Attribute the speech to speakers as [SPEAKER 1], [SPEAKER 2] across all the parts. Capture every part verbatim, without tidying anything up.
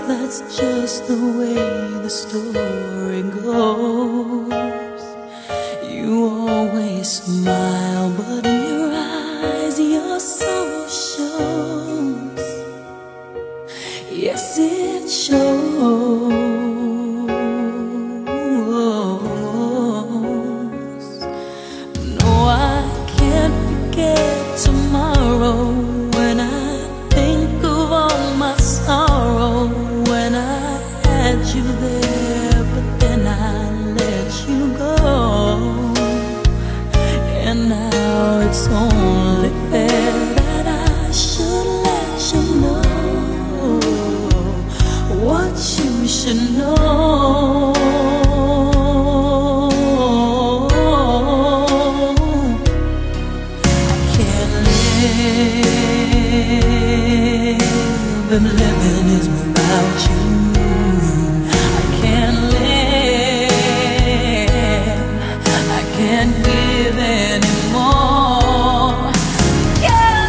[SPEAKER 1] that's just the way the story goes. You always smile, but in your eyes your soul shows. Yes, it shows. No, I can't forget tomorrow when I think of all my sorrow. When I had you there, but then I let you go. And now it's only fair that I should let you know what you should know. I can't live if living is without you. I can't live, I can't give anymore. Can't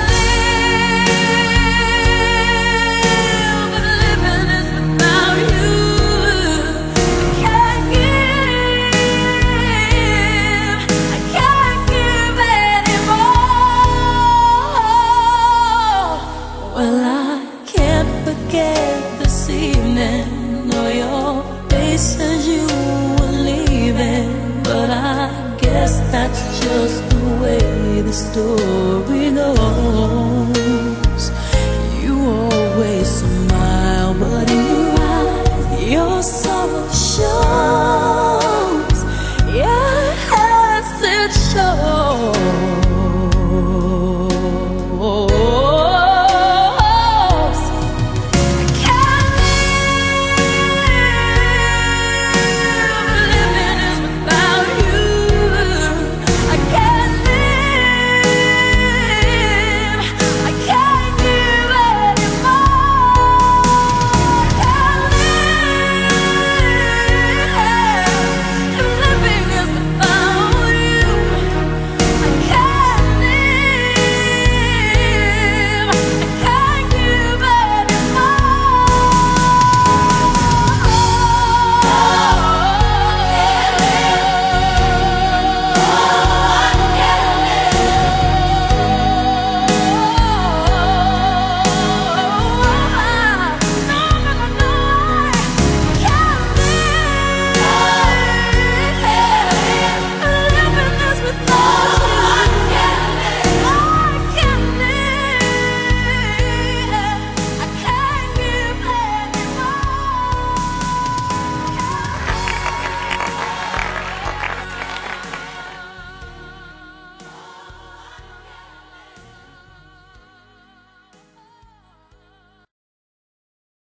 [SPEAKER 1] live if living is without you. Can't give, I can't give anymore. Well, I can't forget this evening or your face as you were leaving, but I guess that's just the way the story goes.